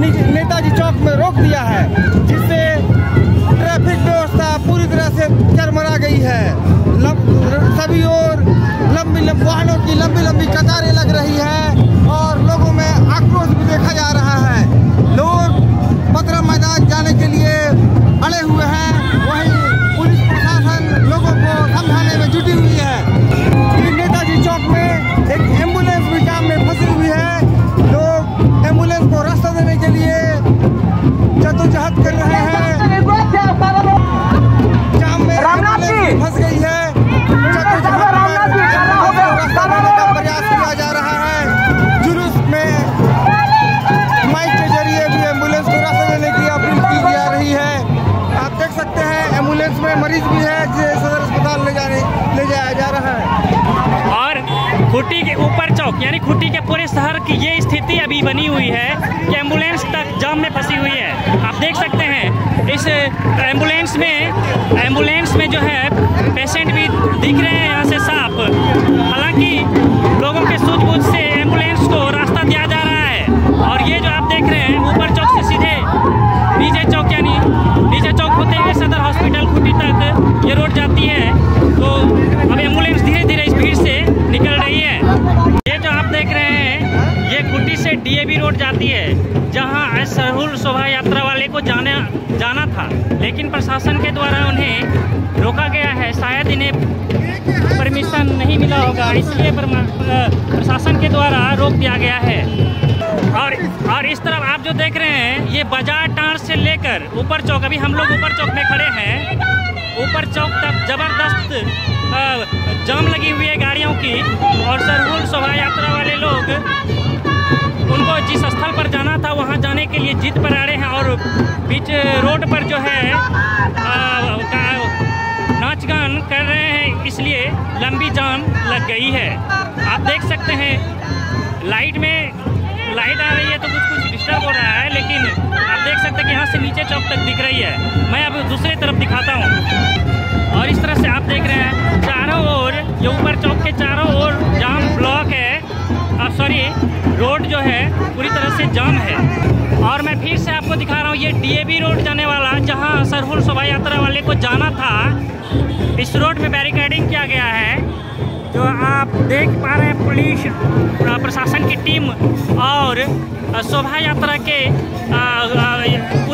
नेताजी चौक में रोक दिया है, जिससे ट्रैफिक व्यवस्था पूरी तरह से चरमरा गई है। सभी ओर वाहनों की लंबी कतारें लग रही है और लोगों में आक्रोश भी देखा जा रहा है। लोग पतरा मैदान जाने के लिए अड़े हुए हैं, वहीं पुलिस प्रशासन लोगों को समझाने में जुटी हुई है। नेताजी चौक में एक एम्बुलेंस भी जाम में फंसी हुई है। लोग एम्बुलेंस को रास्ता देने के लिए जद्दोजहद कर रहे हैं। जाम में एम्बुलेंस फंस गई है। प्रयास किया जा रहा है। जुलूस में माइक के जरिए भी एम्बुलेंस को रास्ता देने की अपील की जा रही है। आप देख सकते हैं एम्बुलेंस में मरीज भी है जिसे सदर अस्पताल ले जाया जा रहा है। और खूंटी के ऊपर चौक यानी खूंटी के पूरे शहर की ये स्थिति अभी बनी हुई है कि एम्बुलेंस तक जाम में फंसी हुई है। आप देख सकते हैं इस एम्बुलेंस में जो है पेशेंट भी दिख रहे हैं यहाँ से साफ। हालांकि लोगों के सूझबूझ से एम्बुलेंस को रास्ता दिया जा रहा है। और ये जो आप देख रहे हैं ऊपर चौक से सीधे नीचे चौक यानी नीचे चौक होते हुए सदर हॉस्पिटल खूंटी तक ये रोड जाती है। तो अब एम्बुलेंस धीरे धीरे इस भीड़ से निकल रही है। ये जो आप देख रहे हैं ये खूंटी से डीएवी रोड जाती है, जहां सरहुल शोभा यात्रा वाले को जाना था, लेकिन प्रशासन के द्वारा उन्हें रोका गया है। शायद इन्हें परमिशन नहीं मिला होगा, इसलिए प्रशासन के द्वारा रोक दिया गया है। और इस तरफ आप जो देख रहे हैं ये बाजार टाँड़ से लेकर ऊपर चौक, अभी हम लोग ऊपर चौक में खड़े हैं, ऊपर चौक तक जबरदस्त जाम लगी हुई है गाड़ियों की। और सरहुल शोभा यात्रा वाले लोग उनको जिस स्थल पर जाना था वहां जाने के लिए जिद पर अड़े हैं और बीच रोड पर जो है नाच गान कर रहे हैं, इसलिए लंबी जाम लग गई है। आप देख सकते हैं लाइट आ रही है तो कुछ डिस्टर्ब हो रहा है, लेकिन आप देख सकते हैं कि यहाँ से नीचे चौक तक दिख रही है। मैं अब दूसरी तरफ दिखाता हूँ। और इस तरह से आप देख रहे हैं चारों ओर ये ऊपर चौक के चारों ओर जाम ब्लॉक है। रोड जो है पूरी तरह से जाम है। और मैं फिर से आपको दिखा रहा हूँ ये डीएवी रोड जाने वाला, जहाँ सरहुल शोभा यात्रा वाले को जाना था, इस रोड में बैरिकेडिंग किया गया है। जो आप देख पा रहे हैं पुलिस प्रशासन की टीम और शोभा यात्रा के